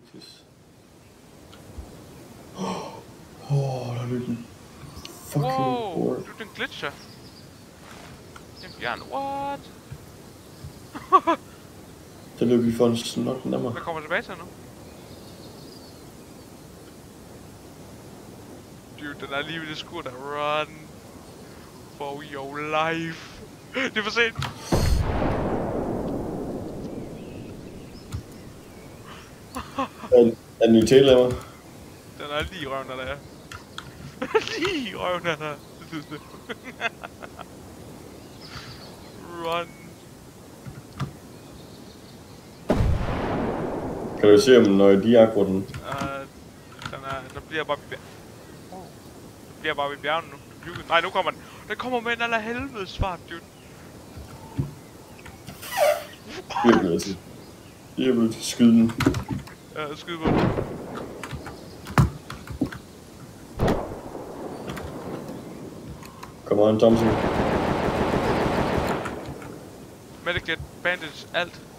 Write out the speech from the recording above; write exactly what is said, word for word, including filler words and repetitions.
Vigtigt. Åh, oh, der løb en fucking wow, board. du den glitcher. En bjørn, what? Der løb vi for en snot nemmere. Hvad kommer tilbage til nu? Dude, den er lige ved det skur der. Run for your life. Det er for sent. Er, er den i tail-lemmer? Den er lige i røven af der. Lige i røven af der. Run. Kan du se om når de er den? Uh, den er, den bliver bare ved oh. Den bliver bare ved bjergen nu. Nej, nu kommer den. Den kommer med en aller helvedes fart, dude. Jeg bliver til. Jeg vil skyde den. Ja, skyd på den. Come on, Thompson. Medikit, bandage, alt.